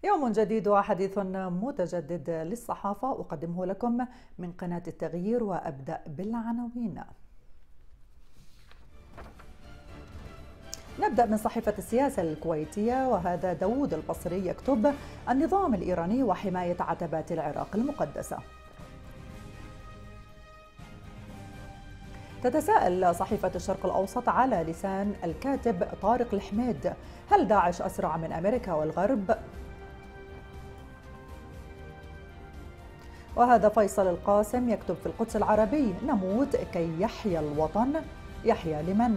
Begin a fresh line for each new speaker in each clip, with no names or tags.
يوم جديد وحديث متجدد للصحافة أقدمه لكم من قناة التغيير، وأبدأ بالعناوين. نبدأ من صحيفة السياسة الكويتية، وهذا داود البصري يكتب: النظام الإيراني وحماية عتبات العراق المقدسة. تتساءل صحيفة الشرق الأوسط على لسان الكاتب طارق الحميد: هل داعش أسرع من أمريكا والغرب؟ وهذا فيصل القاسم يكتب في القدس العربي: نموت كي يحيا الوطن، يحيا لمن؟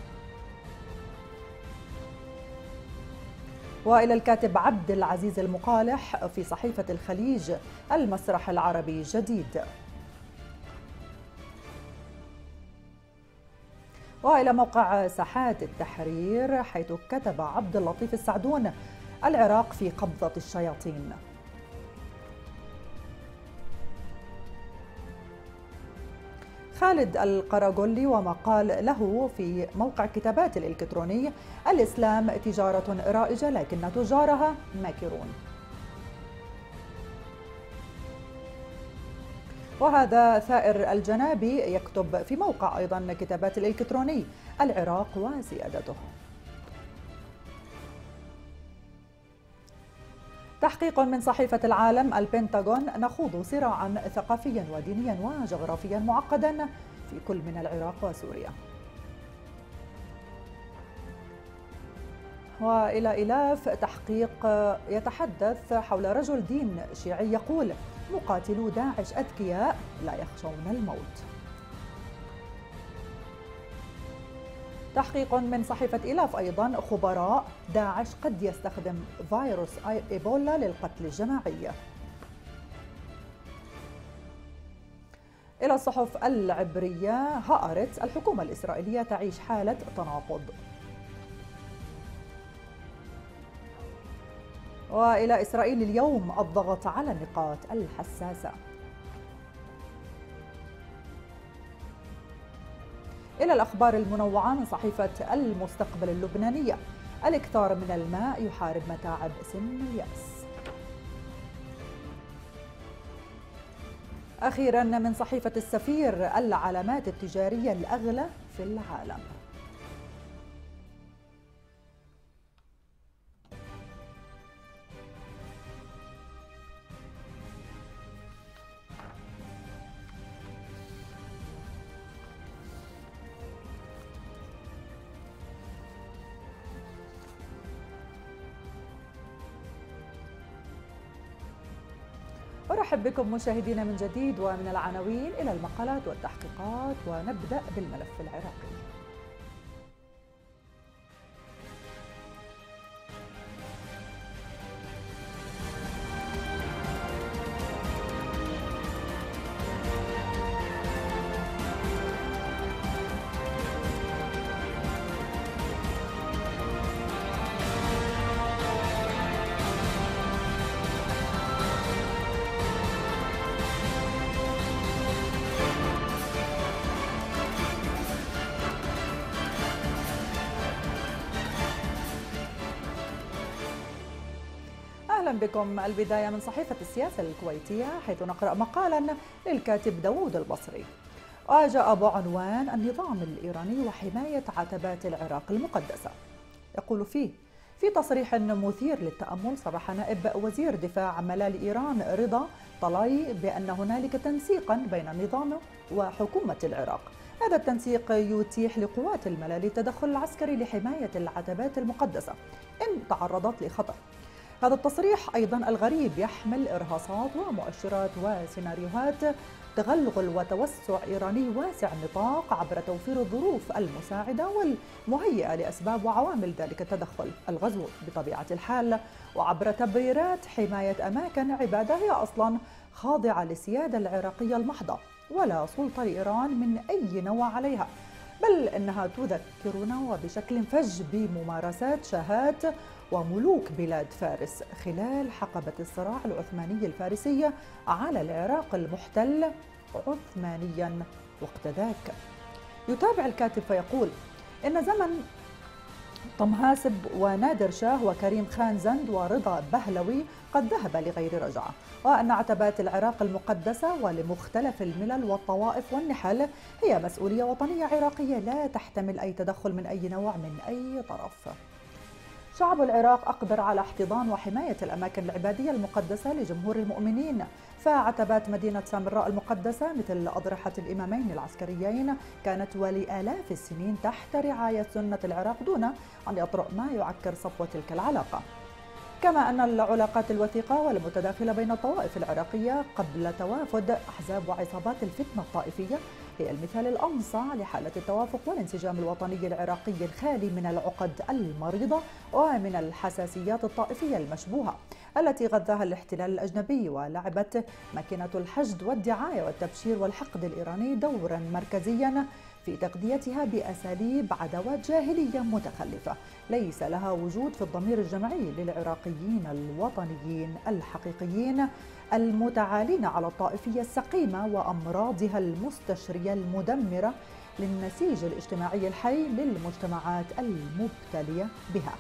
وإلى الكاتب عبد العزيز المقالح في صحيفة الخليج: المسرح العربي جديد. وإلى موقع ساحات التحرير حيث كتب عبد اللطيف السعدون: العراق في قبضة الشياطين. خالد القراغولي وما قال له في موقع كتابات الإلكتروني: الإسلام تجارة رائجة لكن تجارها ماكرون. وهذا ثائر الجنابي يكتب في موقع أيضا كتابات الإلكتروني: العراق وسيادته. تحقيق من صحيفة العالم: البنتاغون نخوض صراعا ثقافيا ودينيا وجغرافيا معقدا في كل من العراق وسوريا. وإلى إلاف تحقيق يتحدث حول رجل دين شيعي يقول: مقاتلو داعش أذكياء لا يخشون الموت. تحقيق من صحيفة إلاف أيضا: خبراء داعش قد يستخدم فيروس إيبولا للقتل الجماعي. إلى الصحف العبرية: هآرتس الحكومة الإسرائيلية تعيش حالة تناقض. وإلى إسرائيل اليوم: الضغط على النقاط الحساسة. إلى الأخبار المنوعة من صحيفة المستقبل اللبنانية: الإكثار من الماء يحارب متاعب سن اليأس. أخيرا من صحيفة السفير: العلامات التجارية الأغلى في العالم. أرحب بكم مشاهدينا من جديد، ومن العناوين إلى المقالات والتحقيقات، ونبدأ بالملف العراقي. أهلا بكم. البداية من صحيفة السياسة الكويتية حيث نقرأ مقالا للكاتب داود البصري، وجاء بعنوان: النظام الإيراني وحماية عتبات العراق المقدسة. يقول فيه: في تصريح مثير للتأمل صرح نائب وزير دفاع ملال إيران رضا طلاي بأن هنالك تنسيقا بين النظام وحكومة العراق. هذا التنسيق يتيح لقوات الملال التدخل العسكري لحماية العتبات المقدسة إن تعرضت لخطر. هذا التصريح أيضا الغريب يحمل إرهاصات ومؤشرات وسيناريوهات تغلغل وتوسع إيراني واسع النطاق عبر توفير الظروف المساعدة والمهيئة لأسباب وعوامل ذلك التدخل، الغزو بطبيعة الحال، وعبر تبريرات حماية أماكن عبادة هي أصلا خاضعة للسيادة العراقية المحضة ولا سلطة لإيران من أي نوع عليها، بل إنها تذكرنا وبشكل فج بممارسات شاهات وملوك بلاد فارس خلال حقبة الصراع العثماني الفارسي على العراق المحتل عثمانيا وقت ذاك. يتابع الكاتب فيقول: إن زمن طم هاسب ونادر شاه وكريم خان زند ورضا بهلوي قد ذهب لغير رجعة، وأن عتبات العراق المقدسة ولمختلف الملل والطوائف والنحل هي مسؤولية وطنية عراقية لا تحتمل أي تدخل من أي نوع من أي طرف. شعب العراق أقدر على احتضان وحماية الأماكن العبادية المقدسة لجمهور المؤمنين، فعتبات مدينة سامراء المقدسة مثل أضرحة الإمامين العسكريين كانت ولآلاف السنين تحت رعاية سنة العراق دون أن يطرأ ما يعكر صفوة تلك العلاقة. كما أن العلاقات الوثيقة والمتداخلة بين الطوائف العراقية قبل توافد أحزاب وعصابات الفتنة الطائفية هي المثال الأمصع لحالة التوافق والانسجام الوطني العراقي الخالي من العقد المريضة ومن الحساسيات الطائفية المشبوهة التي غذاها الاحتلال الأجنبي، ولعبت ماكينة الحشد والدعاية والتبشير والحقد الإيراني دورا مركزيا في تغذيتها بأساليب عداوات جاهلية متخلفة ليس لها وجود في الضمير الجمعي للعراقيين الوطنيين الحقيقيين المتعالين على الطائفية السقيمة وأمراضها المستشرية المدمرة للنسيج الاجتماعي الحي للمجتمعات المبتلية بها.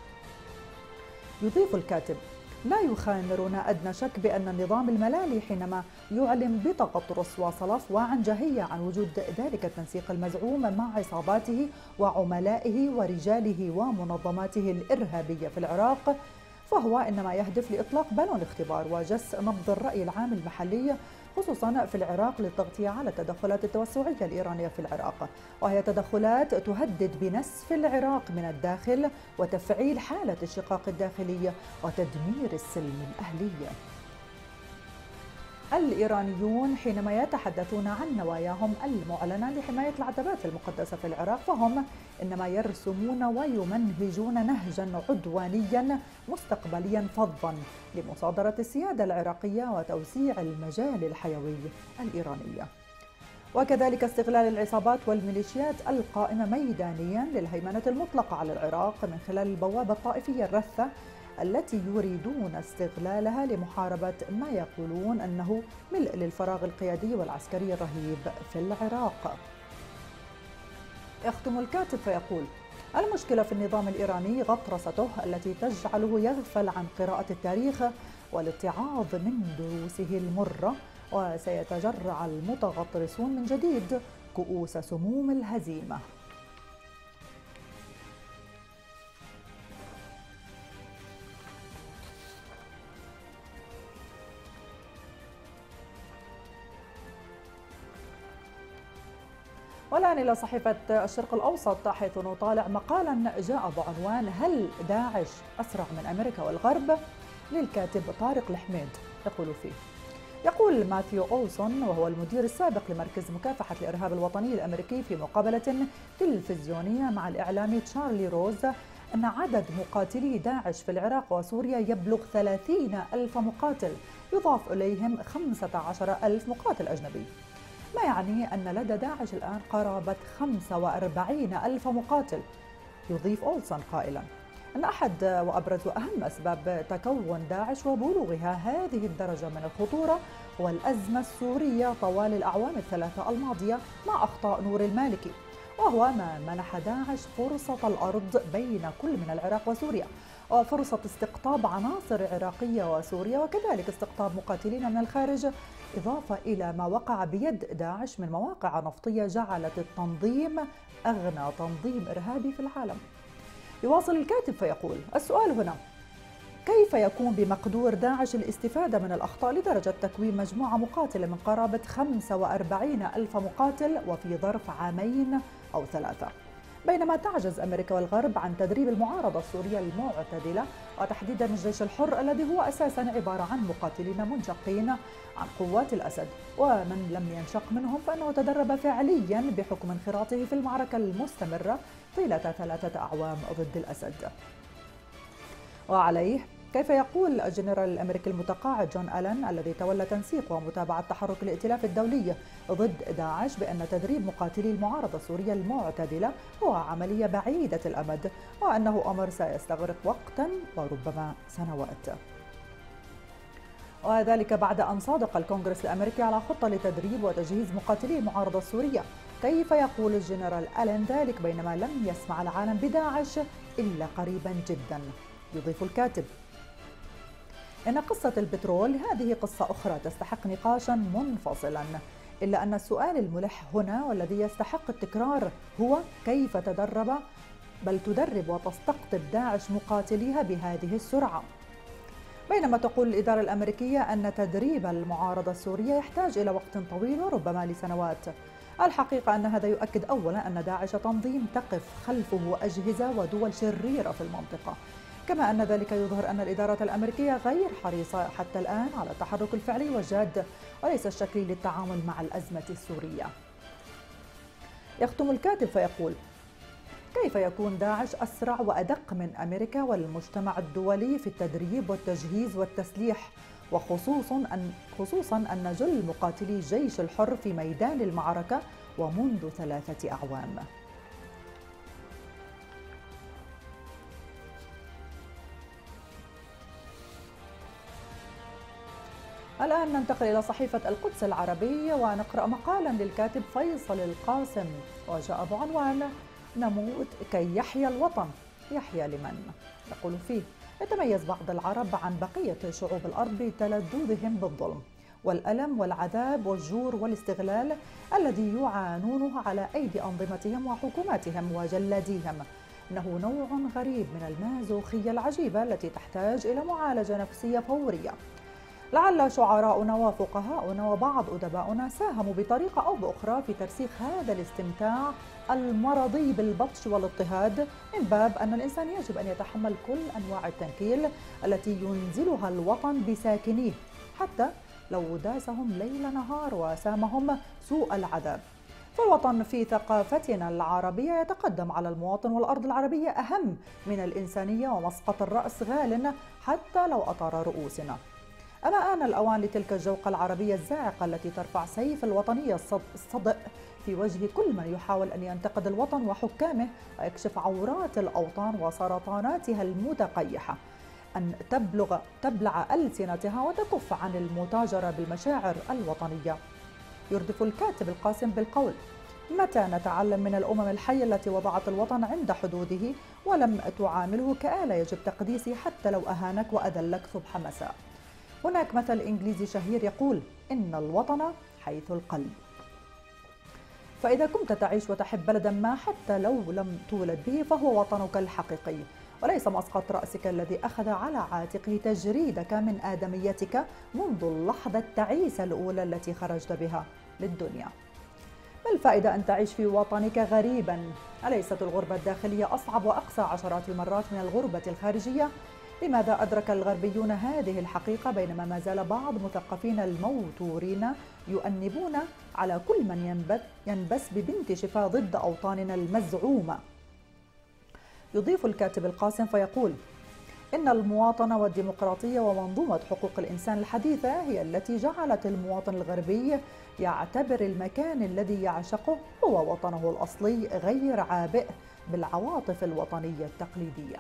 يضيف الكاتب: لا يخامرنا أدنى شك بأن النظام الملالي حينما يعلن بتغطرس وصلف وعنجهية عن وجود ذلك التنسيق المزعوم مع عصاباته وعملائه ورجاله ومنظماته الإرهابية في العراق، فهو إنما يهدف لإطلاق بالون اختبار وجس نبض الرأي العام المحلي خصوصا في العراق للتغطية على التدخلات التوسعية الإيرانية في العراق، وهي تدخلات تهدد بنسف العراق من الداخل وتفعيل حالة الشقاق الداخلي وتدمير السلم الأهلي. الإيرانيون حينما يتحدثون عن نواياهم المعلنة لحماية العتبات المقدسة في العراق فهم إنما يرسمون ويمنهجون نهجا عدوانيا مستقبليا فظا لمصادرة السيادة العراقية وتوسيع المجال الحيوي الإيراني، وكذلك استغلال العصابات والميليشيات القائمة ميدانيا للهيمنة المطلقة على العراق من خلال البوابة الطائفية الرثة التي يريدون استغلالها لمحاربة ما يقولون أنه ملء للفراغ القيادي والعسكري الرهيب في العراق. يختم الكاتب فيقول: المشكلة في النظام الإيراني غطرسته التي تجعله يغفل عن قراءة التاريخ والاتعاظ من دروسه المرة، وسيتجرع المتغطرسون من جديد كؤوس سموم الهزيمة. والآن إلى صحيفة الشرق الأوسط، حيث نطالع مقالا جاء بعنوان: هل داعش أسرع من أمريكا والغرب؟ للكاتب طارق الحميد. يقول ماثيو أولسون وهو المدير السابق لمركز مكافحة الإرهاب الوطني الأمريكي في مقابلة تلفزيونية مع الإعلامي تشارلي روز أن عدد مقاتلي داعش في العراق وسوريا يبلغ 30,000 مقاتل، يضاف إليهم 15,000 مقاتل أجنبي، ما يعني أن لدى داعش الآن قرابة 45,000 مقاتل. يضيف أولسون قائلا أن أحد وأبرز وأهم أسباب تكون داعش وبلوغها هذه الدرجة من الخطورة هو الأزمة السورية طوال الأعوام الثلاثة الماضية مع أخطاء نور المالكي، وهو ما منح داعش فرصة الأرض بين كل من العراق وسوريا، وفرصة استقطاب عناصر عراقية وسوريا، وكذلك استقطاب مقاتلين من الخارج، إضافة إلى ما وقع بيد داعش من مواقع نفطية جعلت التنظيم أغنى تنظيم إرهابي في العالم. يواصل الكاتب فيقول: السؤال هنا: كيف يكون بمقدور داعش الاستفادة من الأخطاء لدرجة تكوين مجموعة مقاتلة من قرابة 45,000 مقاتل وفي ظرف عامين أو ثلاثة، بينما تعجز أمريكا والغرب عن تدريب المعارضة السورية المعتدلة وتحديدا الجيش الحر الذي هو أساسا عبارة عن مقاتلين منشقين عن قوات الأسد، ومن لم ينشق منهم فإنه تدرب فعليا بحكم انخراطه في المعركة المستمرة طيلة 3 أعوام ضد الأسد. وعليه كيف يقول الجنرال الأمريكي المتقاعد جون ألين الذي تولى تنسيق ومتابعة تحرك الائتلاف الدولي ضد داعش بأن تدريب مقاتلي المعارضة السورية المعتدلة هو عملية بعيدة الأمد، وأنه أمر سيستغرق وقتا وربما سنوات، وذلك بعد أن صادق الكونغرس الأمريكي على خطة لتدريب وتجهيز مقاتلي المعارضة السورية كيف يقول الجنرال ألين ذلك بينما لم يسمع العالم بداعش إلا قريبا جدا؟ يضيف الكاتب: إن قصة البترول هذه قصة أخرى تستحق نقاشا منفصلا، إلا أن السؤال الملح هنا والذي يستحق التكرار هو كيف تدرب وتستقطب داعش مقاتليها بهذه السرعة؟ بينما تقول الإدارة الأمريكية أن تدريب المعارضة السورية يحتاج إلى وقت طويل وربما لسنوات. الحقيقة أن هذا يؤكد أولا أن داعش تنظيم تقف خلفه أجهزة ودول شريرة في المنطقة، كما أن ذلك يظهر أن الإدارة الأمريكية غير حريصة حتى الآن على التحرك الفعلي والجاد وليس الشكلي للتعامل مع الأزمة السورية. يختم الكاتب فيقول: كيف يكون داعش أسرع وأدق من أمريكا والمجتمع الدولي في التدريب والتجهيز والتسليح، خصوصاً أن جل مقاتلي الجيش الحر في ميدان المعركة ومنذ 3 أعوام. الآن ننتقل إلى صحيفة القدس العربية ونقرأ مقالا للكاتب فيصل القاسم وجاء بعنوان: نموت كي يحيا الوطن، يحيا لمن؟ يقول فيه: يتميز بعض العرب عن بقية شعوب الأرض بتلذذهم بالظلم والألم والعذاب والجور والاستغلال الذي يعانونه على أيدي أنظمتهم وحكوماتهم وجلاديهم. إنه نوع غريب من المازوخية العجيبة التي تحتاج إلى معالجة نفسية فورية. لعل شعراؤنا وفقهاؤنا وبعض أدباؤنا ساهموا بطريقة أو بأخرى في ترسيخ هذا الاستمتاع المرضي بالبطش والاضطهاد، من باب أن الإنسان يجب أن يتحمل كل أنواع التنكيل التي ينزلها الوطن بساكنيه حتى لو داسهم ليل نهار وسامهم سوء العذاب. فالوطن في ثقافتنا العربية يتقدم على المواطن، والأرض العربية أهم من الإنسانية، ومسقط الرأس غال حتى لو أطار رؤوسنا. أما آن الأوان لتلك الجوقة العربية الزاعقة التي ترفع سيف الوطنية الصدئ في وجه كل من يحاول أن ينتقد الوطن وحكامه ويكشف عورات الأوطان وسرطاناتها المتقيحة، أن تبلع ألسنتها وتكف عن المتاجرة بالمشاعر الوطنية. يردف الكاتب القاسم بالقول: متى نتعلم من الأمم الحية التي وضعت الوطن عند حدوده ولم تعامله كآلة يجب تقديسه حتى لو أهانك وأذلك صبح مساء؟ هناك مثل إنجليزي شهير يقول: إن الوطن حيث القلب. فإذا كنت تعيش وتحب بلدا ما حتى لو لم تولد به فهو وطنك الحقيقي، وليس مسقط رأسك الذي أخذ على عاتقه تجريدك من آدميتك منذ اللحظة التعيسة الأولى التي خرجت بها للدنيا. ما الفائدة أن تعيش في وطنك غريبا؟ أليست الغربة الداخلية أصعب وأقسى عشرات المرات من الغربة الخارجية؟ لماذا أدرك الغربيون هذه الحقيقة بينما ما زال بعض مثقفين الموتورين يؤنبون على كل من ينبس ببنت شفاه ضد أوطاننا المزعومة؟ يضيف الكاتب القاسم فيقول: إن المواطنة والديمقراطية ومنظومة حقوق الإنسان الحديثة هي التي جعلت المواطن الغربي يعتبر المكان الذي يعشقه هو وطنه الأصلي، غير عابئ بالعواطف الوطنية التقليدية.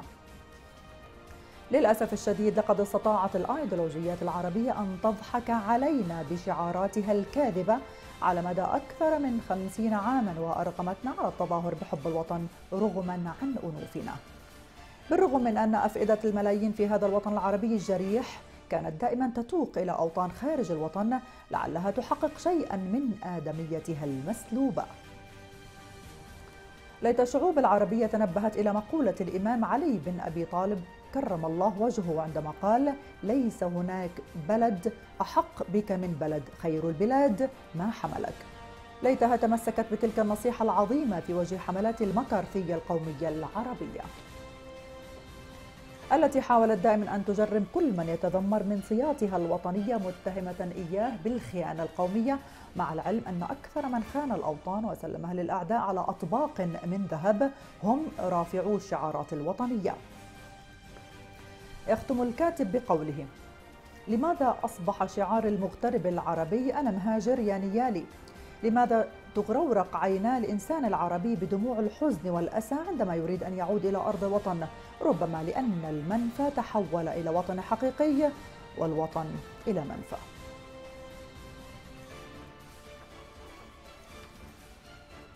للأسف الشديد لقد استطاعت الأيديولوجيات العربية أن تضحك علينا بشعاراتها الكاذبة على مدى أكثر من 50 عاما، وأرغمتنا على التظاهر بحب الوطن رغما عن أنوفنا. بالرغم من أن أفئدة الملايين في هذا الوطن العربي الجريح كانت دائما تتوق إلى أوطان خارج الوطن لعلها تحقق شيئا من آدميتها المسلوبة. ليت الشعوب العربية تنبهت إلى مقولة الإمام علي بن أبي طالب كرم الله وجهه عندما قال: ليس هناك بلد أحق بك من بلد، خير البلاد ما حملك. ليتها تمسكت بتلك النصيحة العظيمة في وجه حملات المكارثية القومية العربية التي حاولت دائما أن تجرم كل من يتذمر من صياغتها الوطنية، متهمة إياه بالخيانة القومية، مع العلم أن أكثر من خان الأوطان وسلمها للأعداء على أطباق من ذهب هم رافعو الشعارات الوطنية. يختم الكاتب بقوله: لماذا أصبح شعار المغترب العربي أنا مهاجر يا نيالي؟ لماذا تغرورق عينا الإنسان العربي بدموع الحزن والأسى عندما يريد أن يعود إلى أرض الوطن؟ ربما لأن المنفى تحول إلى وطن حقيقي والوطن إلى منفى.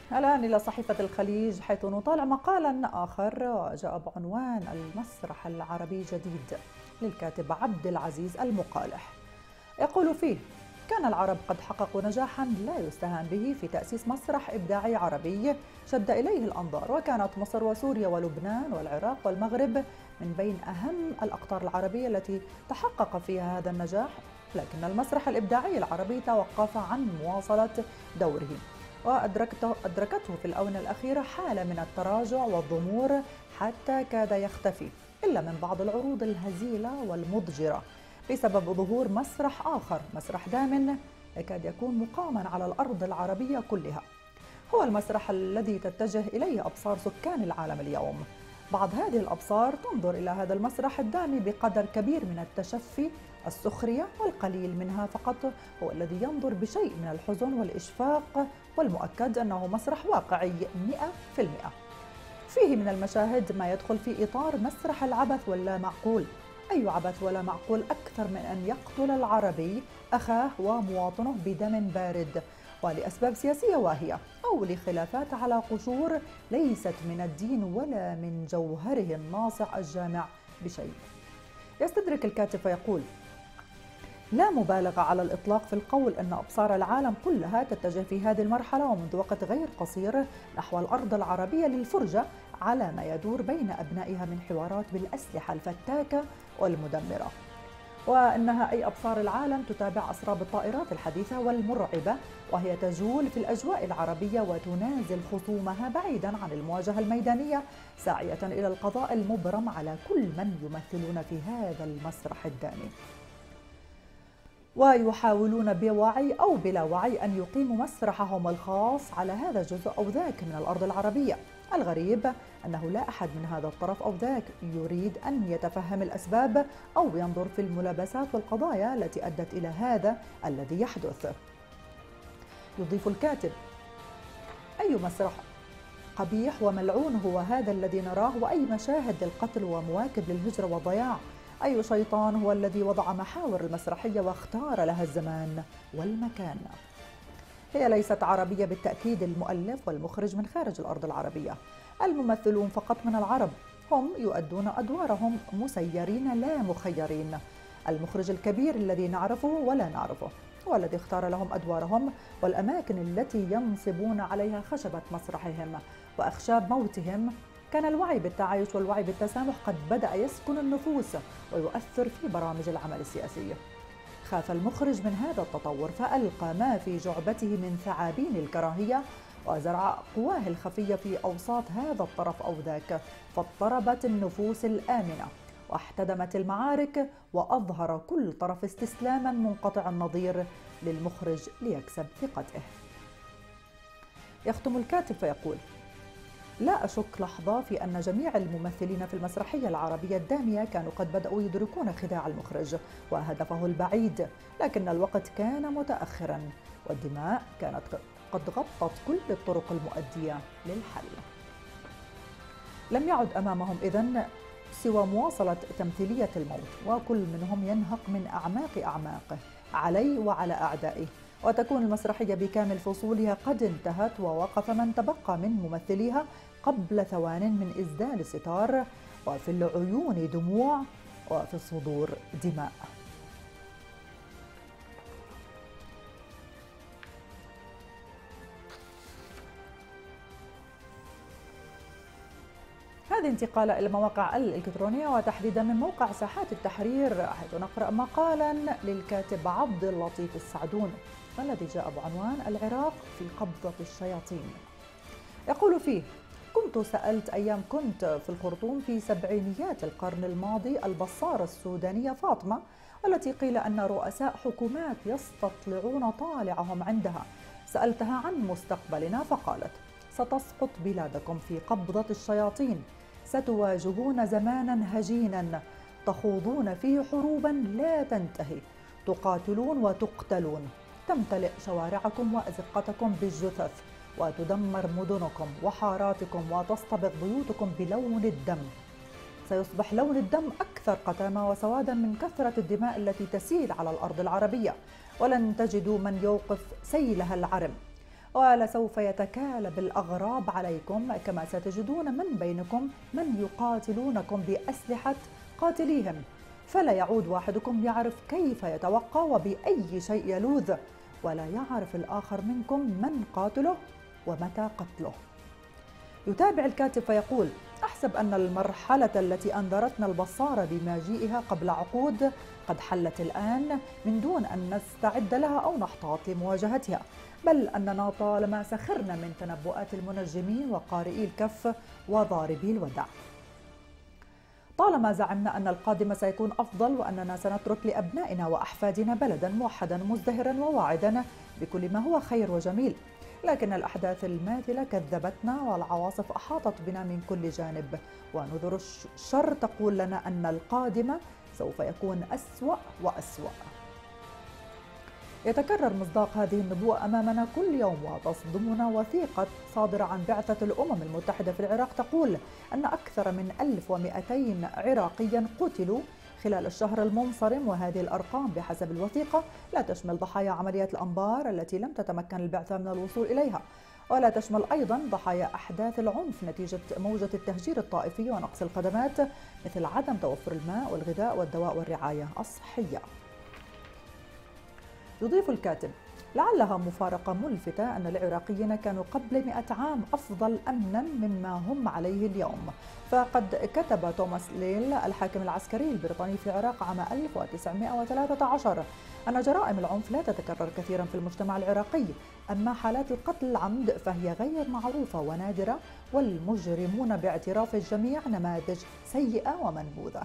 الآن إلى صحيفة الخليج، حيث نطالع مقالا آخر جاء بعنوان المسرح العربي جديد للكاتب عبد العزيز المقالح. يقول فيه: كان العرب قد حققوا نجاحا لا يستهان به في تأسيس مسرح إبداعي عربي شد إليه الأنظار، وكانت مصر وسوريا ولبنان والعراق والمغرب من بين أهم الأقطار العربية التي تحقق فيها هذا النجاح، لكن المسرح الإبداعي العربي توقف عن مواصلة دوره، وأدركته في الآونة الأخيرة حالة من التراجع والضمور حتى كاد يختفي، إلا من بعض العروض الهزيلة والمضجرة، بسبب ظهور مسرح آخر، مسرح دام يكاد يكون مقاما على الأرض العربية كلها. هو المسرح الذي تتجه إليه أبصار سكان العالم اليوم. بعض هذه الأبصار تنظر إلى هذا المسرح الدامي بقدر كبير من التشفي، السخرية، والقليل منها فقط هو الذي ينظر بشيء من الحزن والإشفاق، والمؤكد أنه مسرح واقعي 100%. فيه من المشاهد ما يدخل في إطار مسرح العبث واللا معقول. أي عبث ولا معقول أكثر من أن يقتل العربي أخاه ومواطنه بدم بارد، ولأسباب سياسية واهية أو لخلافات على قشور ليست من الدين ولا من جوهره الناصع الجامع بشيء. يستدرك الكاتب فيقول: لا مبالغة على الإطلاق في القول أن أبصار العالم كلها تتجه في هذه المرحلة ومنذ وقت غير قصير نحو الأرض العربية للفرجة على ما يدور بين أبنائها من حوارات بالأسلحة الفتاكة والمدمرة، وأنها أي أبصار العالم تتابع أسراب الطائرات الحديثة والمرعبة وهي تجول في الأجواء العربية وتنازل خصومها بعيدا عن المواجهة الميدانية، ساعية إلى القضاء المبرم على كل من يمثلون في هذا المسرح الدامي، ويحاولون بوعي أو بلا وعي أن يقيموا مسرحهم الخاص على هذا الجزء أو ذاك من الأرض العربية. الغريب أنه لا أحد من هذا الطرف أو ذاك يريد أن يتفهم الأسباب أو ينظر في الملابسات والقضايا التي أدت إلى هذا الذي يحدث. يضيف الكاتب: أي مسرح قبيح وملعون هو هذا الذي نراه، وأي مشاهد للقتل ومواكب للهجرة والضياع. أي شيطان هو الذي وضع محاور المسرحية واختار لها الزمان والمكان. هي ليست عربية بالتأكيد. المؤلف والمخرج من خارج الأرض العربية، الممثلون فقط من العرب، هم يؤدون أدوارهم مسيرين لا مخيرين. المخرج الكبير الذي نعرفه ولا نعرفه هو الذي اختار لهم أدوارهم والأماكن التي ينصبون عليها خشبة مسرحهم وأخشاب موتهم. كان الوعي بالتعايش والوعي بالتسامح قد بدأ يسكن النفوس ويؤثر في برامج العمل السياسي. خاف المخرج من هذا التطور فألقى ما في جعبته من ثعابين الكراهية وزرع قواه الخفية في أوساط هذا الطرف أو ذاك، فاضطربت النفوس الآمنة واحتدمت المعارك، وأظهر كل طرف استسلاما منقطع النظير للمخرج ليكسب ثقته. يختم الكاتب فيقول: لا أشك لحظة في أن جميع الممثلين في المسرحية العربية الدامية كانوا قد بدأوا يدركون خداع المخرج وهدفه البعيد، لكن الوقت كان متأخرا والدماء كانت قد غطت كل الطرق المؤدية للحل. لم يعد أمامهم إذن سوى مواصلة تمثيلية الموت، وكل منهم ينهق من أعماق أعماقه علي وعلى أعدائه، وتكون المسرحية بكامل فصولها قد انتهت ووقف من تبقى من ممثليها قبل ثوان من إسدال الستار، وفي العيون دموع وفي الصدور دماء. هذه انتقالة إلى المواقع الإلكترونية وتحديدا من موقع ساحات التحرير، حيث نقرأ مقالا للكاتب عبد اللطيف السعدون الذي جاء بعنوان العراق في قبضة الشياطين. يقول فيه: كنت سألت أيام كنت في الخرطوم في سبعينيات القرن الماضي البصارة السودانية فاطمة، التي قيل أن رؤساء حكومات يستطلعون طالعهم عندها. سألتها عن مستقبلنا فقالت: ستسقط بلادكم في قبضة الشياطين، ستواجهون زمانا هجينا تخوضون فيه حروبا لا تنتهي، تقاتلون وتقتلون، تمتلئ شوارعكم وأزقتكم بالجثث، وتدمر مدنكم وحاراتكم، وتصطبغ بيوتكم بلون الدم. سيصبح لون الدم أكثر قتامة وسوادا من كثرة الدماء التي تسيل على الأرض العربية، ولن تجدوا من يوقف سيلها العرم. ولسوف يتكالب الأغراب عليكم، كما ستجدون من بينكم من يقاتلونكم بأسلحة قاتليهم، فلا يعود واحدكم يعرف كيف يتوقى وبأي شيء يلوذ، ولا يعرف الآخر منكم من قاتله ومتى قتله. يتابع الكاتب فيقول: أحسب أن المرحلة التي أنذرتنا البصارة بمجيئها قبل عقود قد حلت الآن، من دون أن نستعد لها أو نحتاط لمواجهتها، بل أننا طالما سخرنا من تنبؤات المنجمين وقارئي الكف وضاربي الودع. طالما زعمنا أن القادم سيكون أفضل وأننا سنترك لأبنائنا وأحفادنا بلدا موحدا مزدهرا وواعدا بكل ما هو خير وجميل، لكن الأحداث الماثلة كذبتنا والعواصف أحاطت بنا من كل جانب، ونذر الشر تقول لنا أن القادم سوف يكون أسوأ وأسوأ. يتكرر مصداق هذه النبوءة أمامنا كل يوم، وتصدمنا وثيقة صادرة عن بعثة الأمم المتحدة في العراق تقول أن أكثر من 1200 عراقيا قتلوا خلال الشهر المنصرم، وهذه الأرقام بحسب الوثيقة لا تشمل ضحايا عمليات الأنبار التي لم تتمكن البعثة من الوصول إليها، ولا تشمل أيضا ضحايا أحداث العنف نتيجة موجة التهجير الطائفي ونقص الخدمات مثل عدم توفر الماء والغذاء والدواء والرعاية الصحية. يضيف الكاتب: لعلها مفارقة ملفتة أن العراقيين كانوا قبل 100 عام أفضل أمنا مما هم عليه اليوم، فقد كتب توماس ليل الحاكم العسكري البريطاني في العراق عام 1913 أن جرائم العنف لا تتكرر كثيرا في المجتمع العراقي، أما حالات القتل العمد فهي غير معروفة ونادرة، والمجرمون باعتراف الجميع نماذج سيئة ومنبوذة.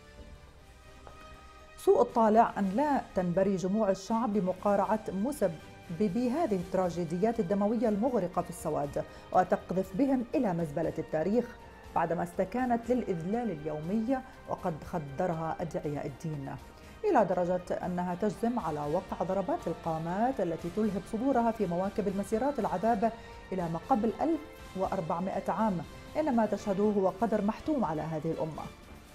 سوء الطالع أن لا تنبري جموع الشعب بمقارعة مسببي هذه التراجيديات الدموية المغرقة في السواد، وتقذف بهم إلى مزبلة التاريخ بعدما استكانت للإذلال اليومي وقد خدرها أدعياء الدين، إلى درجة أنها تجزم على وقع ضربات القامات التي تلهب صدورها في مواكب المسيرات العذاب إلى ما قبل 1400 عام، إنما تشهده هو قدر محتوم على هذه الأمة.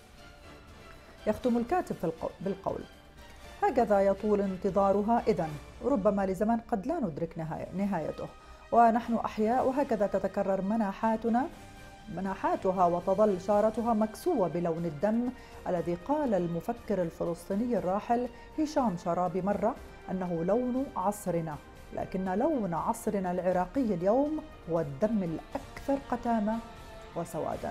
يختم الكاتب بالقول: هكذا يطول انتظارها إذن، ربما لزمن قد لا ندرك نهايته، ونحن أحياء، وهكذا تتكرر مناحاتها وتظل شارتها مكسوة بلون الدم الذي قال المفكر الفلسطيني الراحل هشام شرابي مرة أنه لون عصرنا، لكن لون عصرنا العراقي اليوم هو الدم الأكثر قتامة وسوادا.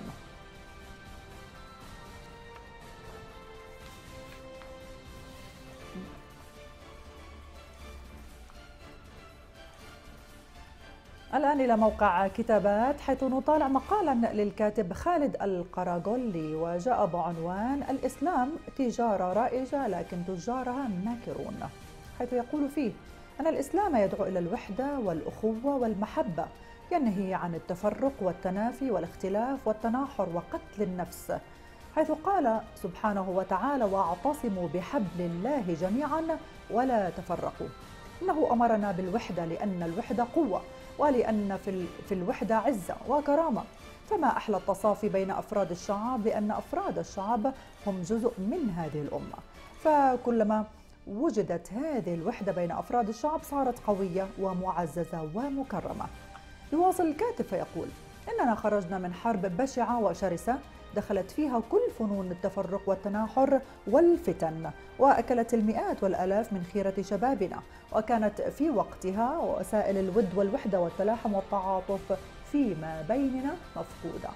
الآن إلى موقع كتابات، حيث نطالع مقالا للكاتب خالد القراغولي، وجاء بعنوان: الإسلام تجارة رائجة لكن تجارها ماكرون، حيث يقول فيه أن الإسلام يدعو إلى الوحدة والأخوة والمحبة، ينهي عن التفرق والتنافي والاختلاف والتناحر وقتل النفس، حيث قال سبحانه وتعالى: واعتصموا بحبل الله جميعا ولا تفرقوا. إنه أمرنا بالوحدة لأن الوحدة قوة، ولأن في الوحدة عزة وكرامة، فما أحلى التصافي بين أفراد الشعب، لأن أفراد الشعب هم جزء من هذه الأمة، فكلما وجدت هذه الوحدة بين أفراد الشعب صارت قوية ومعززة ومكرمة. يواصل الكاتب فيقول: إننا خرجنا من حرب بشعة وشرسة دخلت فيها كل فنون التفرق والتناحر والفتن، وأكلت المئات والآلاف من خيرة شبابنا، وكانت في وقتها وسائل الود والوحدة والتلاحم والتعاطف فيما بيننا مفقودة.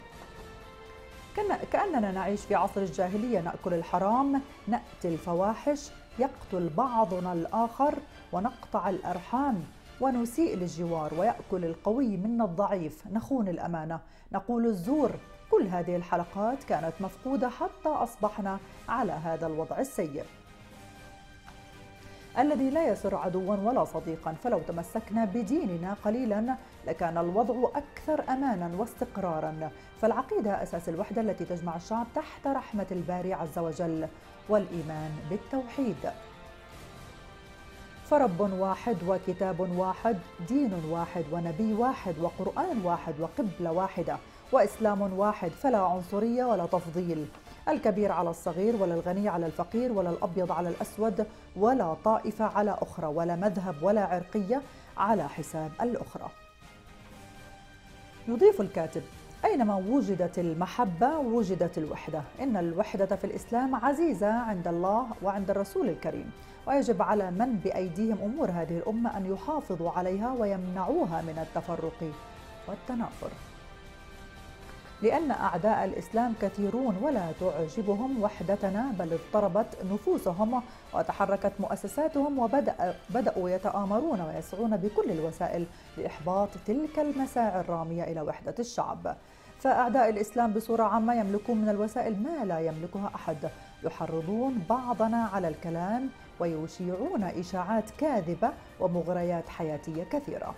كأننا نعيش في عصر الجاهلية، نأكل الحرام، نأتي الفواحش، يقتل بعضنا الآخر، ونقطع الأرحام، ونسيء للجوار، ويأكل القوي منا الضعيف، نخون الأمانة، نقول الزور. كل هذه الحلقات كانت مفقودة حتى أصبحنا على هذا الوضع السيء الذي لا يسر عدوا ولا صديقا، فلو تمسكنا بديننا قليلا لكان الوضع أكثر أمانا واستقرارا، فالعقيدة أساس الوحدة التي تجمع الشعب تحت رحمة الباري عز وجل والإيمان بالتوحيد. فرب واحد وكتاب واحد، دين واحد ونبي واحد وقرآن واحد وقبلة واحدة وإسلام واحد، فلا عنصرية ولا تفضيل. الكبير على الصغير، ولا الغني على الفقير، ولا الأبيض على الأسود، ولا طائفة على أخرى، ولا مذهب ولا عرقية على حساب الأخرى. يضيف الكاتب: أينما وجدت المحبة وجدت الوحدة، إن الوحدة في الإسلام عزيزة عند الله وعند الرسول الكريم، ويجب على من بأيديهم أمور هذه الأمة أن يحافظوا عليها ويمنعوها من التفرق والتنافر، لأن أعداء الإسلام كثيرون ولا تعجبهم وحدتنا، بل اضطربت نفوسهم وتحركت مؤسساتهم، وبدأوا يتآمرون ويسعون بكل الوسائل لإحباط تلك المساعي الرامية إلى وحدة الشعب. فأعداء الإسلام بصورة عامة يملكون من الوسائل ما لا يملكها أحد، يحرضون بعضنا على الكلام ويشيعون إشاعات كاذبة ومغريات حياتية كثيرة.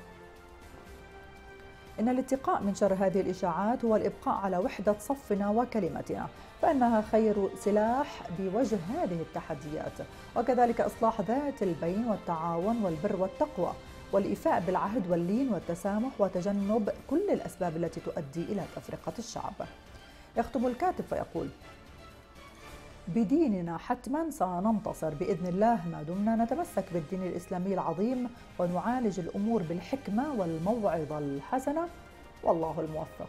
إن الاتقاء من شر هذه الإشاعات هو الإبقاء على وحدة صفنا وكلمتنا، فإنها خير سلاح بوجه هذه التحديات، وكذلك إصلاح ذات البين والتعاون والبر والتقوى والإيفاء بالعهد واللين والتسامح وتجنب كل الأسباب التي تؤدي إلى تفرقة الشعب. يختم الكاتب فيقول: بديننا حتما سننتصر بإذن الله ما دمنا نتمسك بالدين الإسلامي العظيم ونعالج الأمور بالحكمة والموعظة الحسنة، والله الموفق.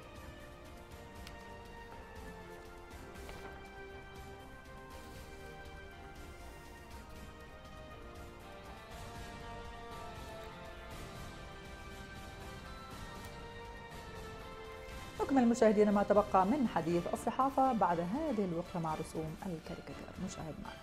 نكمل مشاهدينا ما تبقى من حديث الصحافة بعد هذه الوقفة مع رسوم الكاريكاتير. نشاهد معنا.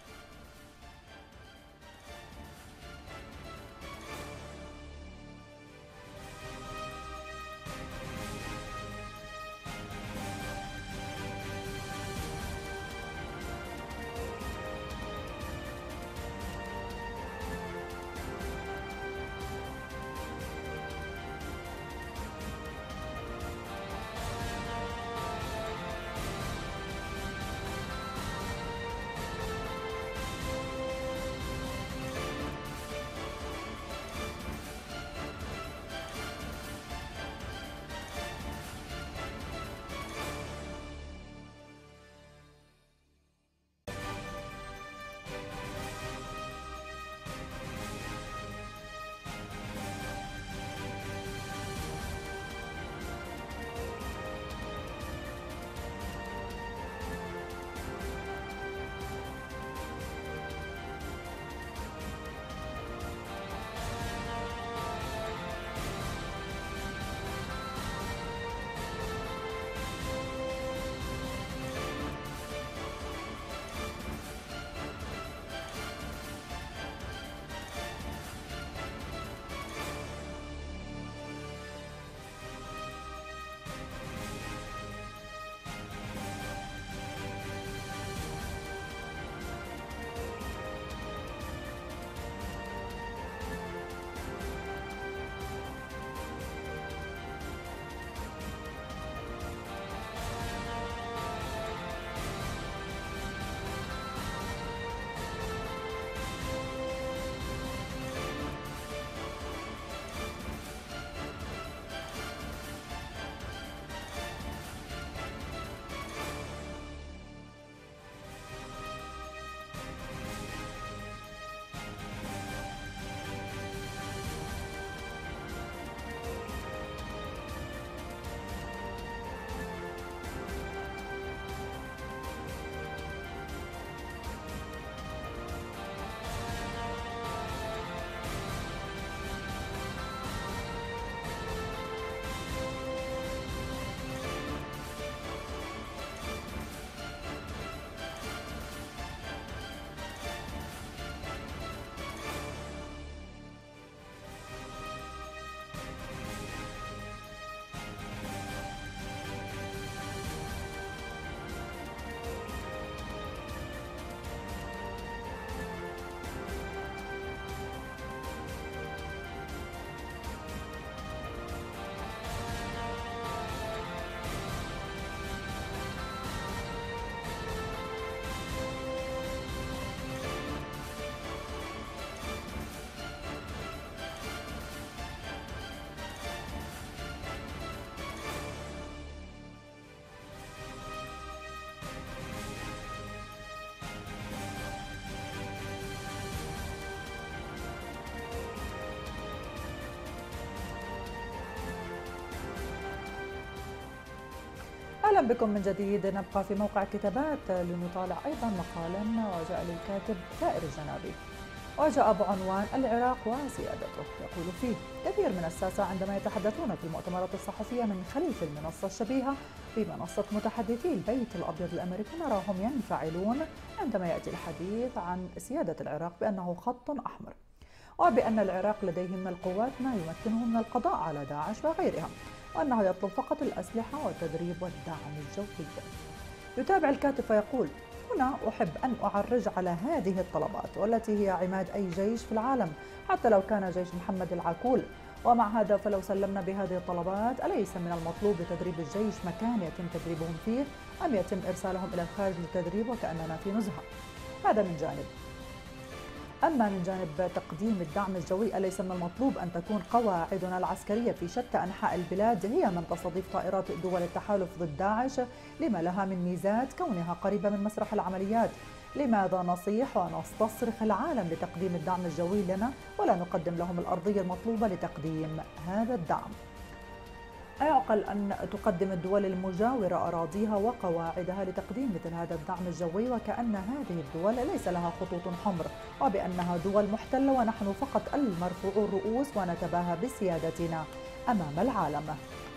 أهلا بكم من جديد. نبقى في موقع كتابات لنطالع أيضا مقالا وجاء للكاتب ثائر الجنابي وجاء بعنوان العراق وسيادته. يقول فيه: كثير من الساسة عندما يتحدثون في المؤتمرات الصحفية من خلف المنصة الشبيهة بمنصة متحدثي البيت الأبيض الأمريكي نراهم ينفعلون عندما يأتي الحديث عن سيادة العراق بأنه خط أحمر، وبأن العراق لديهم من القوات ما يمكنه من القضاء على داعش وغيرها، وأنه يطلب فقط الأسلحة والتدريب والدعم الجوي. يتابع الكاتب فيقول: هنا أحب أن أعرج على هذه الطلبات والتي هي عماد أي جيش في العالم حتى لو كان جيش محمد العاكول. ومع هذا فلو سلمنا بهذه الطلبات أليس من المطلوب لتدريب الجيش مكان يتم تدريبهم فيه، أم يتم إرسالهم إلى الخارج للتدريب وكأننا في نزهة؟ هذا من جانب. أما من جانب تقديم الدعم الجوي، أليس من المطلوب أن تكون قواعدنا العسكرية في شتى أنحاء البلاد هي من تستضيف طائرات دول التحالف ضد داعش لما لها من ميزات كونها قريبة من مسرح العمليات؟ لماذا نصيح ونستصرخ العالم لتقديم الدعم الجوي لنا ولا نقدم لهم الأرضية المطلوبة لتقديم هذا الدعم؟ أيعقل أن تقدم الدول المجاورة أراضيها وقواعدها لتقديم مثل هذا الدعم الجوي وكأن هذه الدول ليس لها خطوط حمر وبأنها دول محتلة ونحن فقط المرفوع الرؤوس ونتباهى بسيادتنا أمام العالم؟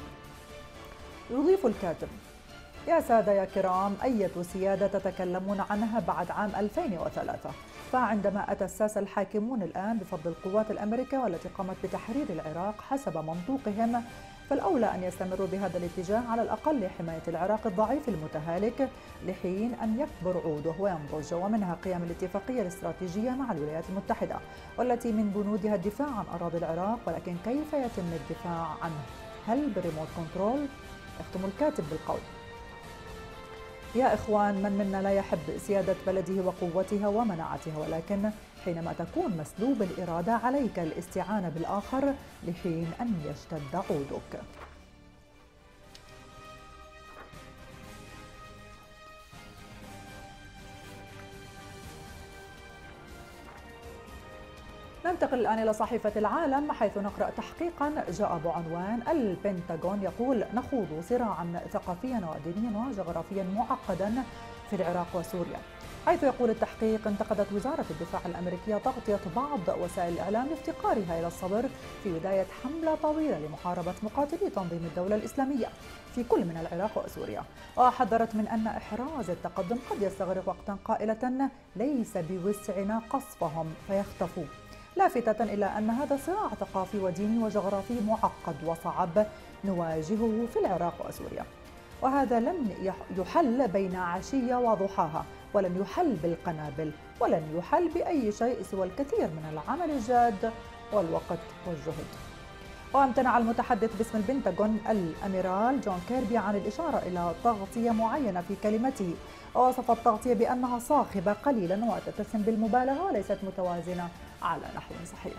يضيف الكاتب: يا سادة يا كرام، أية سيادة تتكلمون عنها بعد عام 2003؟ فعندما أتى الساسة الحاكمون الآن بفضل القوات الأمريكية والتي قامت بتحرير العراق حسب منطوقهم، فالأولى أن يستمروا بهذا الاتجاه على الأقل لحماية العراق الضعيف المتهالك لحين أن يكبر عوده وينضج، ومنها قيام الاتفاقية الاستراتيجية مع الولايات المتحدة والتي من بنودها الدفاع عن أراضي العراق. ولكن كيف يتم الدفاع عنه؟ هل بالريموت كنترول؟ يختم الكاتب بالقول: يا إخوان، من منا لا يحب سيادة بلده وقوتها ومناعتها، ولكن حينما تكون مسلوب الإرادة عليك الاستعانة بالآخر لحين أن يشتد عودك. ننتقل الآن إلى صحيفة العالم حيث نقرأ تحقيقا جاء بعنوان: البنتاغون يقول نخوض صراعا ثقافيا ودينيا وجغرافيا معقدا في العراق وسوريا. حيث يقول التحقيق: انتقدت وزارة الدفاع الأمريكية تغطية بعض وسائل الإعلام لافتقارها إلى الصبر في بداية حملة طويلة لمحاربة مقاتلي تنظيم الدولة الإسلامية في كل من العراق وسوريا، وحذرت من أن إحراز التقدم قد يستغرق وقتا، قائلة: ليس بوسعنا قصفهم فيختفوا، لافتة إلى أن هذا صراع ثقافي وديني وجغرافي معقد وصعب نواجهه في العراق وسوريا، وهذا لن يحل بين عشية وضحاها، ولن يحل بالقنابل، ولن يحل بأي شيء سوى الكثير من العمل الجاد والوقت والجهد. وامتنع المتحدث باسم البنتاغون الأميرال جون كيربي عن الإشارة إلى تغطية معينة في كلمته، ووصف التغطية بأنها صاخبة قليلا وتتسم بالمبالغة وليست متوازنة على نحو صحيح.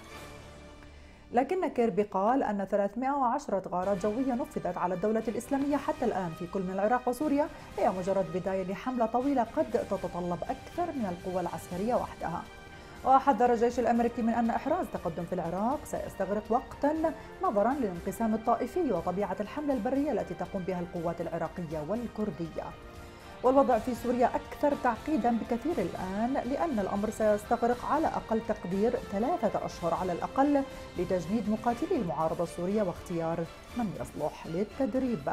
لكن كيربي قال أن 310 غارات جوية نفذت على الدولة الإسلامية حتى الآن في كل من العراق وسوريا هي مجرد بداية لحملة طويلة قد تتطلب أكثر من القوى العسكرية وحدها. وحذر الجيش الأمريكي من أن إحراز تقدم في العراق سيستغرق وقتا نظرا للانقسام الطائفي وطبيعة الحملة البرية التي تقوم بها القوات العراقية والكردية. والوضع في سوريا أكثر تعقيدا بكثير الآن، لأن الأمر سيستغرق على أقل تقدير 3 أشهر على الأقل لتجنيد مقاتلي المعارضة السورية واختيار من يصلح للتدريب.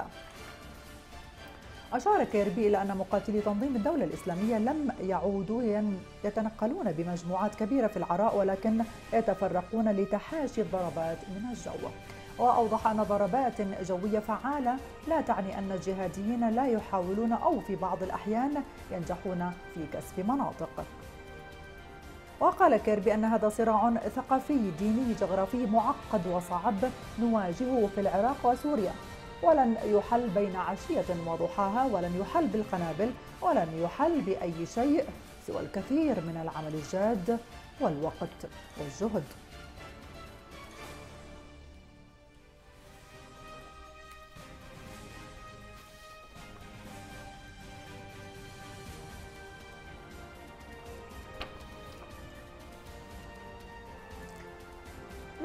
أشار كيربي إلى أن مقاتلي تنظيم الدولة الإسلامية لم يعودوا يتنقلون بمجموعات كبيرة في العراء، ولكن يتفرقون لتحاشي الضربات من الجو. وأوضح أن ضربات جوية فعالة لا تعني أن الجهاديين لا يحاولون أو في بعض الأحيان ينجحون في كسب مناطق. وقال كيربي أن هذا صراع ثقافي ديني جغرافي معقد وصعب نواجهه في العراق وسوريا، ولن يحل بين عشية وضحاها، ولن يحل بالقنابل، ولن يحل بأي شيء سوى الكثير من العمل الجاد والوقت والجهد.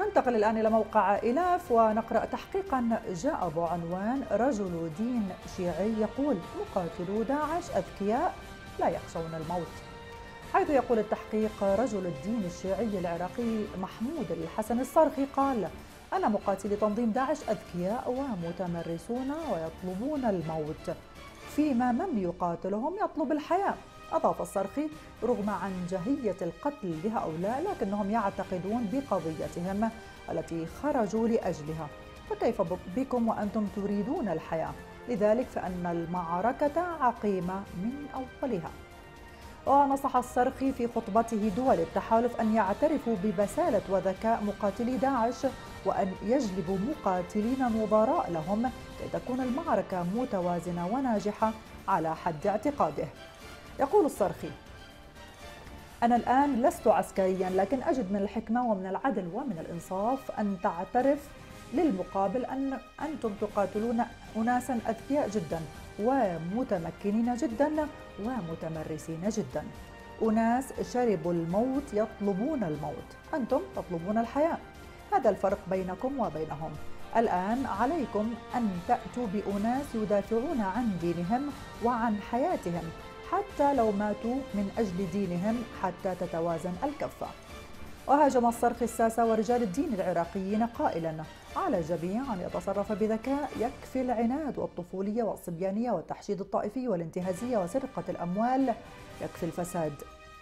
ننتقل الآن إلى موقع إلاف ونقرأ تحقيقا جاء بعنوان رجل دين شيعي يقول مقاتلو داعش أذكياء لا يخشون الموت، حيث يقول التحقيق رجل الدين الشيعي العراقي محمود الحسن الصرخي قال أن مقاتلي تنظيم داعش أذكياء ومتمرسون ويطلبون الموت، فيما من يقاتلهم يطلب الحياة. أضاف الصرخي رغم عنجهية القتل لهؤلاء لكنهم يعتقدون بقضيتهم التي خرجوا لأجلها، فكيف بكم وأنتم تريدون الحياة؟ لذلك فإن المعركة عقيمة من أولها. ونصح الصرخي في خطبته دول التحالف أن يعترفوا ببسالة وذكاء مقاتلي داعش وأن يجلبوا مقاتلين نظراء لهم كي تكون المعركة متوازنة وناجحة على حد اعتقاده. يقول الصرخي: أنا الآن لست عسكريا، لكن أجد من الحكمة ومن العدل ومن الإنصاف أن تعترف للمقابل أن أنتم تقاتلون أناسا أذكياء جدا ومتمكنين جدا ومتمرسين جدا، أناس شربوا الموت يطلبون الموت، أنتم تطلبون الحياة، هذا الفرق بينكم وبينهم. الآن عليكم أن تأتوا بأناس يدافعون عن دينهم وعن حياتهم حتى لو ماتوا من أجل دينهم حتى تتوازن الكفة. وهاجم الصرخي الساسة ورجال الدين العراقيين قائلا: على الجميع أن يتصرف بذكاء، يكفي العناد والطفولية والصبيانية والتحشيد الطائفي والانتهازية وسرقة الأموال، يكفي الفساد.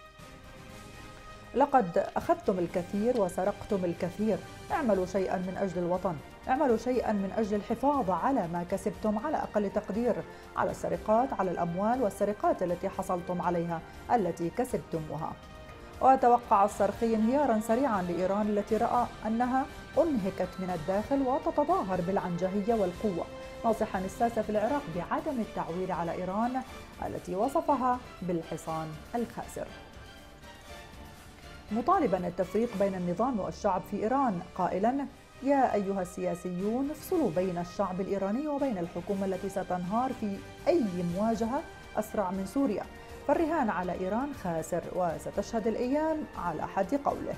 لقد أخذتم الكثير وسرقتم الكثير، اعملوا شيئا من أجل الوطن، اعملوا شيئا من أجل الحفاظ على ما كسبتم على أقل تقدير، على السرقات، على الأموال والسرقات التي حصلتم عليها التي كسبتموها. وتوقع الصرخي انهيارا سريعا لإيران التي رأى أنها أنهكت من الداخل وتتظاهر بالعنجهية والقوة، ناصحا الساسة في العراق بعدم التعويل على إيران التي وصفها بالحصان الخاسر، مطالبا التفريق بين النظام والشعب في إيران قائلا: يا أيها السياسيون افصلوا بين الشعب الإيراني وبين الحكومة التي ستنهار في أي مواجهة أسرع من سوريا، فالرهان على إيران خاسر وستشهد الأيام على حد قوله.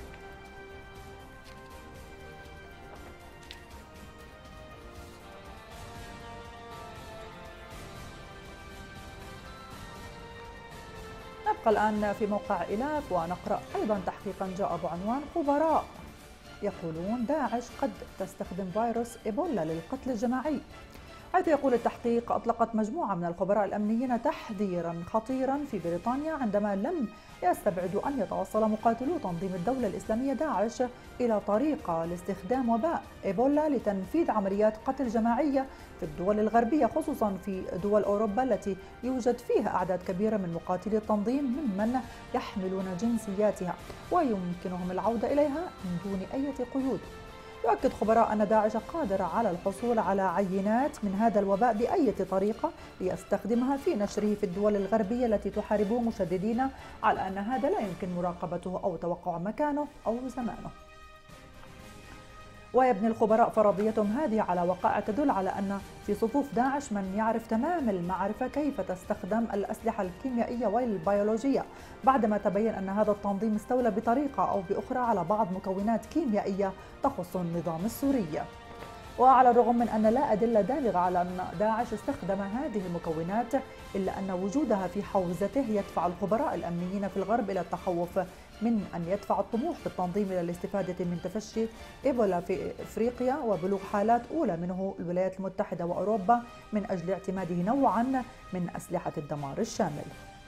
نبقى الآن في موقع إلاف ونقرأ أيضا تحقيقا جاء بعنوان خبراء يقولون داعش قد تستخدم فيروس إيبولا للقتل الجماعي، حيث يقول التحقيق أطلقت مجموعة من الخبراء الأمنيين تحذيرا خطيرا في بريطانيا عندما لم يستبعدوا أن يتوصل مقاتلو تنظيم الدولة الإسلامية داعش إلى طريقة لاستخدام وباء إيبولا لتنفيذ عمليات قتل جماعية في الدول الغربية، خصوصا في دول أوروبا التي يوجد فيها أعداد كبيرة من مقاتلي التنظيم ممن يحملون جنسياتها ويمكنهم العودة إليها من دون أي قيود. يؤكد خبراء أن داعش قادرة على الحصول على عينات من هذا الوباء بأي طريقة ليستخدمها في نشره في الدول الغربية التي تحاربه، مشددين على أن هذا لا يمكن مراقبته أو توقع مكانه أو زمانه. ويبني الخبراء فرضيتهم هذه على وقائع تدل على أن في صفوف داعش من يعرف تمام المعرفة كيف تستخدم الأسلحة الكيميائية والبيولوجية، بعدما تبين أن هذا التنظيم استولى بطريقة أو بأخرى على بعض مكونات كيميائية تخص النظام السوري. وعلى الرغم من أن لا أدلة بالغة على أن داعش استخدم هذه المكونات، إلا أن وجودها في حوزته يدفع الخبراء الأمنيين في الغرب إلى التخوف من أن يدفع الطموح بالتنظيم إلى الاستفادة من تفشي إيبولا في إفريقيا وبلوغ حالات أولى منه الولايات المتحدة وأوروبا من أجل اعتماده نوعا من أسلحة الدمار الشامل.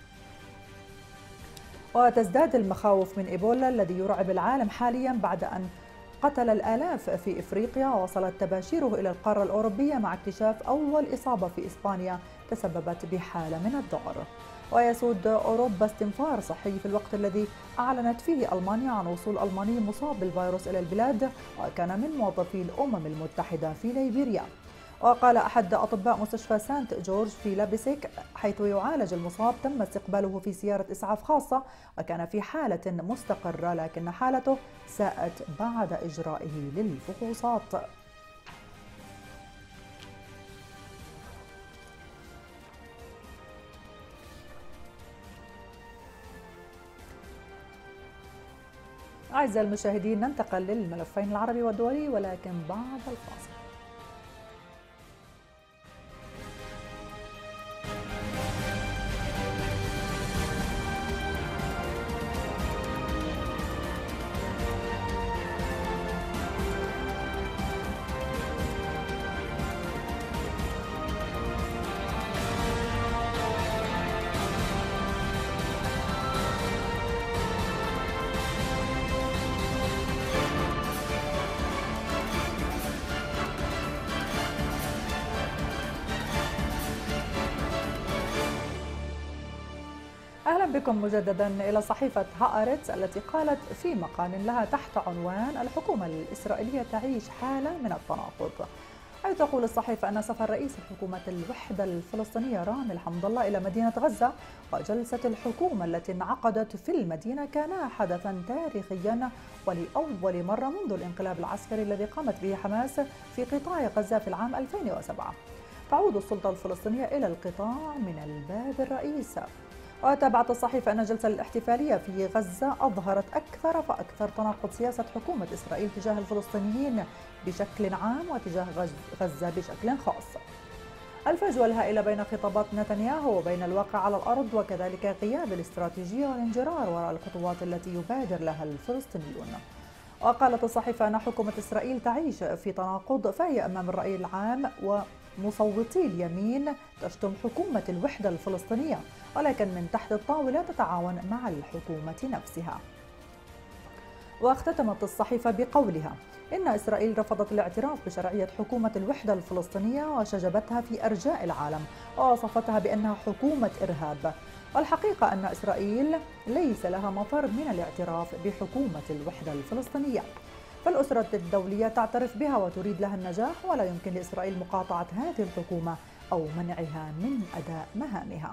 وتزداد المخاوف من إيبولا الذي يرعب العالم حاليا بعد أن قتل الآلاف في إفريقيا، ووصلت تباشيره إلى القارة الأوروبية مع اكتشاف أول إصابة في إسبانيا تسببت بحالة من الذعر. ويسود أوروبا استنفار صحي في الوقت الذي أعلنت فيه ألمانيا عن وصول ألماني مصاب بالفيروس إلى البلاد، وكان من موظفي الأمم المتحدة في ليبيريا. وقال أحد أطباء مستشفى سانت جورج في لابسيك حيث يعالج المصاب تم استقباله في سيارة إسعاف خاصة وكان في حالة مستقرة، لكن حالته ساءت بعد إجرائه للفحوصات. أعزائي المشاهدين، ننتقل للملفين العربي والدولي ولكن بعد الفاصل. أهلا بكم مجددا إلى صحيفة هآرتس التي قالت في مقال لها تحت عنوان الحكومة الإسرائيلية تعيش حالة من التناقض. حيث تقول الصحيفة أن سفر رئيس حكومة الوحدة الفلسطينية رامي حمد الله إلى مدينة غزة وجلسة الحكومة التي انعقدت في المدينة كانا حدثا تاريخيا ولأول مرة منذ الانقلاب العسكري الذي قامت به حماس في قطاع غزة في العام 2007. تعود السلطة الفلسطينية إلى القطاع من الباب الرئيسي. وتابعت الصحيفة أن الجلسة الاحتفالية في غزة أظهرت أكثر فأكثر تناقض سياسة حكومة إسرائيل تجاه الفلسطينيين بشكل عام وتجاه غزة بشكل خاص. الفجوة الهائلة بين خطابات نتنياهو وبين الواقع على الأرض، وكذلك غياب الاستراتيجية والانجرار وراء الخطوات التي يبادر لها الفلسطينيون. وقالت الصحيفة أن حكومة إسرائيل تعيش في تناقض، فهي أمام الرأي العام ومصوتي اليمين تشتم حكومة الوحدة الفلسطينية، ولكن من تحت الطاولة تتعاون مع الحكومة نفسها. واختتمت الصحيفة بقولها إن إسرائيل رفضت الاعتراف بشرعية حكومة الوحدة الفلسطينية وشجبتها في أرجاء العالم ووصفتها بأنها حكومة إرهاب. والحقيقة أن إسرائيل ليس لها مفر من الاعتراف بحكومة الوحدة الفلسطينية، فالأسرة الدولية تعترف بها وتريد لها النجاح، ولا يمكن لإسرائيل مقاطعة هذه الحكومة أو منعها من أداء مهامها.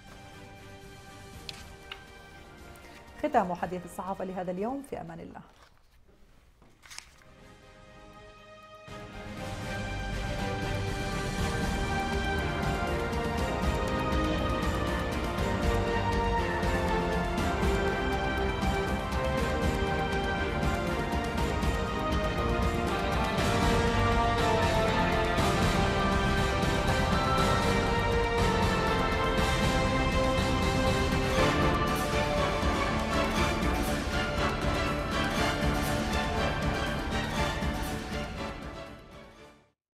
ختام حديث الصحافة لهذا اليوم، في أمان الله.